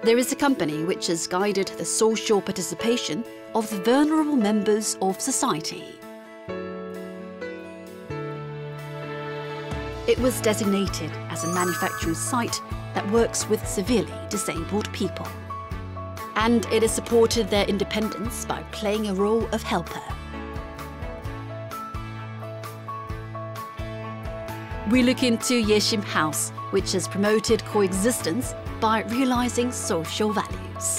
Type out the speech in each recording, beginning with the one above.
There is a company which has guided the social participation of the vulnerable members of society. It was designated as a manufacturing site that works with severely disabled people. And it has supported their independence by playing a role of helper. We look into Yesim House, which has promoted coexistence by realizing social values.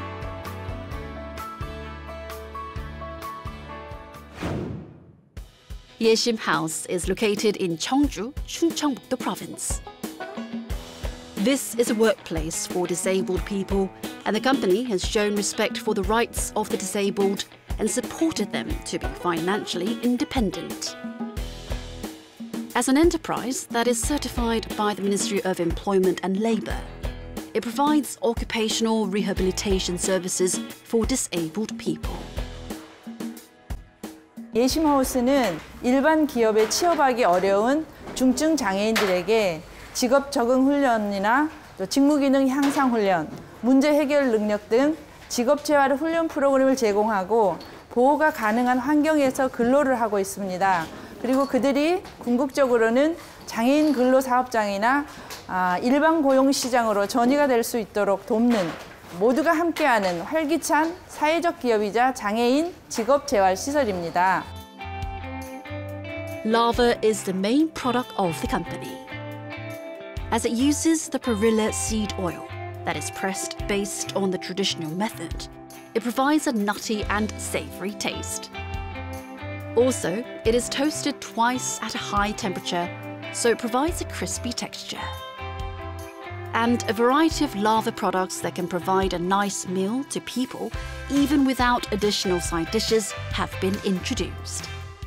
Yesim House is located in Cheongju, Chungcheongbuk-do Province. This is a workplace for disabled people, and the company has shown respect for the rights of the disabled and supported them to be financially independent. As an enterprise that is certified by the Ministry of Employment and Labour, it provides occupational rehabilitation services for disabled people. 예심하우스는 일반 기업에 취업하기 어려운 중증 장애인들에게 직업 적응 훈련이나 직무 기능 향상 훈련, 문제 해결 능력 등 직업 재활 훈련 프로그램을 제공하고 보호가 가능한 환경에서 근로를 하고 있습니다. 그리고 그들이 궁극적으로는 장애인 근로사업장이나 일반 고용 시장으로 전이가 될 수 있도록 돕는 모두가 함께하는 활기찬 사회적 기업이자 장애인 직업 재활 시설입니다. Lava is the main product of the company, as it uses the perilla seed oil that is pressed based on the traditional method. It provides a nutty and savoury taste. Also, it is toasted twice at a high temperature, so it provides a crispy texture. And a variety of lava products that can provide a nice meal to people, even without additional side dishes, have been introduced.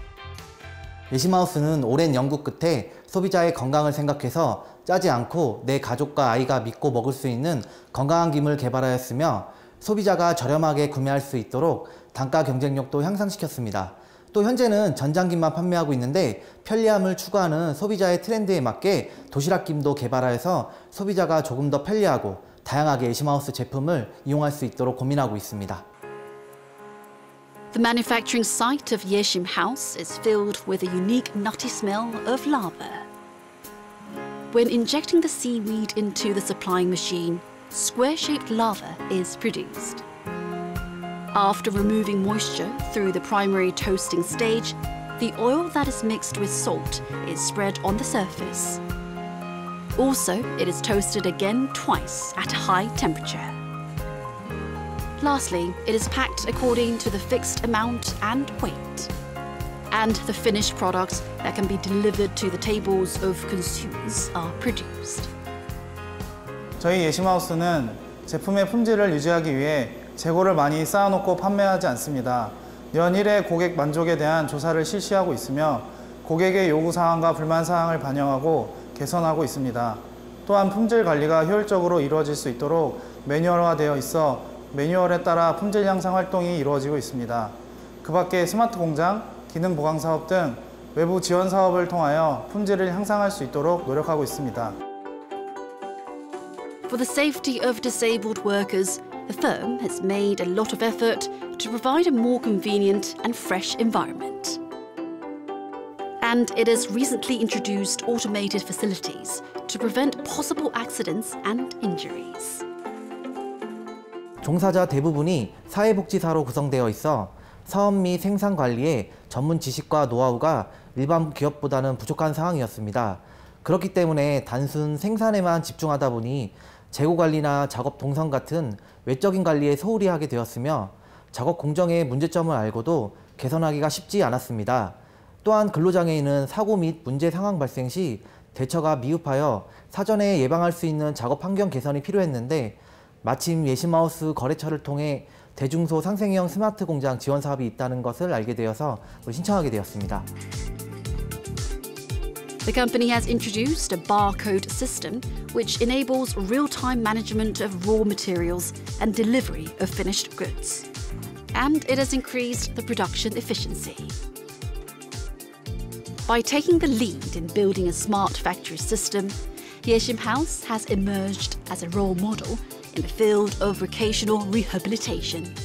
예심하우스는 오랜 연구 끝에 소비자의 건강을 생각해서 짜지 않고 내 가족과 아이가 믿고 먹을 수 있는 건강한 김을 개발하였으며 소비자가 저렴하게 구매할 수 있도록 단가 경쟁력도 향상시켰습니다. 또 현재는 전장김만 판매하고 있는데 편리함을 추구하는 소비자의 트렌드에 맞게 도시락김도 개발하여서 소비자가 조금 더 편리하고 다양하게 예심하우스 제품을 이용할 수 있도록 고민하고 있습니다. The manufacturing site of Yesim House is filled with a unique nutty smell of lava. When injecting the seaweed into the supplying machine, square-shaped lava is produced. After removing moisture through the primary toasting stage, the oil that is mixed with salt is spread on the surface. Also, it is toasted again twice at a high temperature. Lastly, it is packed according to the fixed amount and weight. And the finished products that can be delivered to the tables of consumers are produced. 저희 예심하우스는 제품의 품질을 유지하기 위해 재고를 많이 쌓아놓고 판매하지 않습니다. 연일의 고객 만족에 대한 조사를 실시하고 있으며 고객의 요구사항과 불만사항을 반영하고 개선하고 있습니다. 또한 품질 관리가 효율적으로 이루어질 수 있도록 매뉴얼화되어 있어 매뉴얼에 따라 품질 향상 활동이 이루어지고 있습니다. 그 밖에 스마트 공장, 기능 보강 사업 등 외부 지원 사업을 통하여 품질을 향상할 수 있도록 노력하고 있습니다. For the safety of disabled workers, the firm has made a lot of effort to provide a more convenient and fresh environment. And it has recently introduced automated facilities to prevent possible accidents and injuries. 종사자 대부분이 사회복지사로 구성되어 있어 사업 및 생산 관리에 전문 지식과 노하우가 일반 기업보다는 부족한 상황이었습니다. 그렇기 때문에 단순 생산에만 집중하다 보니 재고 관리나 작업 동선 같은 외적인 관리에 소홀히 하게 되었으며 작업 공정의 문제점을 알고도 개선하기가 쉽지 않았습니다. 또한 근로장애인은 사고 및 문제 상황 발생 시 대처가 미흡하여 사전에 예방할 수 있는 작업 환경 개선이 필요했는데 마침 예심하우스 거래처를 통해 대중소 상생형 스마트 공장 지원 사업이 있다는 것을 알게 되어서 신청하게 되었습니다. The company has introduced a barcode system which enables real-time management of raw materials and delivery of finished goods. And it has increased the production efficiency. By taking the lead in building a smart factory system, Yesim House has emerged as a role model in the field of vocational rehabilitation.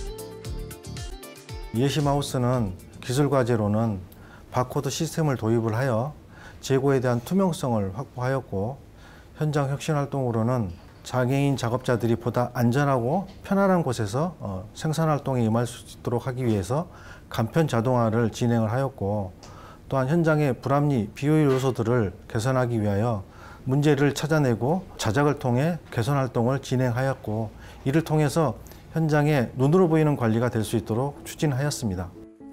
예심하우스는 기술과제로는 바코드 시스템을 도입을 하여 재고에 대한 투명성을 확보하였고, 현장 혁신 활동으로는 장애인 작업자들이 보다 안전하고 편안한 곳에서 생산활동에 임할 수 있도록 하기 위해서 간편 자동화를 진행을 하였고, 또한 현장의 불합리, 비효율 요소들을 개선하기 위하여 문제를 찾아내고 자작을 통해 개선 활동을 진행하였고, 이를 통해서 현장에 눈으로 보이는 관리가 될 수 있도록 추진하였습니다.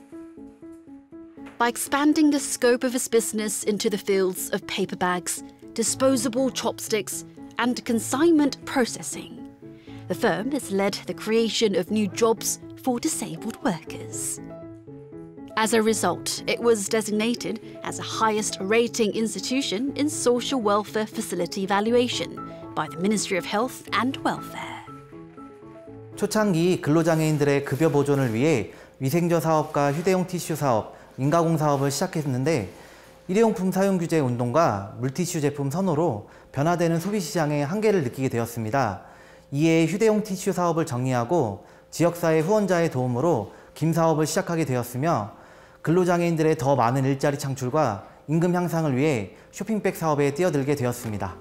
By expanding the scope of its business into the fields of paper bags, disposable chopsticks, and consignment processing, the firm has led the creation of new jobs for disabled workers. As a result, it was designated as the highest rating institution in social welfare facility evaluation by the Ministry of Health and Welfare. 초창기 근로장애인들의 급여 보존을 위해 위생저 사업과 휴대용 티슈 사업, 인가공 사업을 시작했는데, 일회용품 사용 규제 운동과 물티슈 제품 선호로 변화되는 소비 시장의 한계를 느끼게 되었습니다. 이에 휴대용 티슈 사업을 정리하고 지역사회 후원자의 도움으로 김 사업을 시작하게 되었으며, 근로장애인들의 더 많은 일자리 창출과 임금 향상을 위해 쇼핑백 사업에 뛰어들게 되었습니다.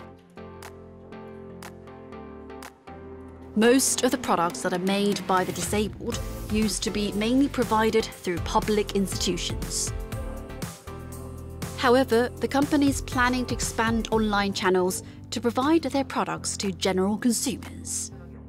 Most of the products that are made by the disabled used to be mainly provided through public institutions. However, the company is planning to expand online channels to provide their products to general consumers.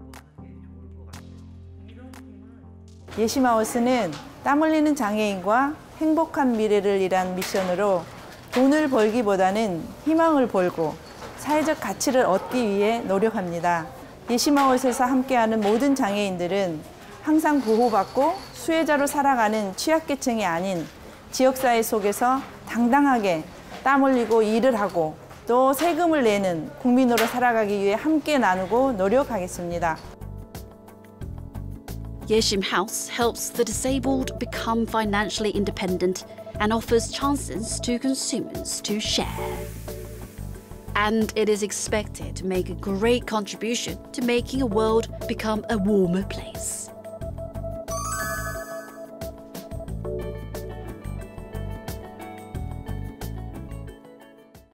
예심하우스는 땀 흘리는 장애인과 행복한 미래를 위한 미션으로 돈을 벌기보다는 희망을 벌고 사회적 가치를 얻기 위해 노력합니다. 예심하우스에서 함께하는 모든 장애인들은 항상 보호받고 수혜자로 살아가는 취약계층이 아닌 지역사회 속에서 당당하게 땀 흘리고 일을 하고 또 세금을 내는 국민으로 살아가기 위해 함께 나누고 노력하겠습니다. Yeshim House helps the disabled become financially independent and offers chances to consumers to share. And it is expected to make a great contribution to making a world become a warmer place.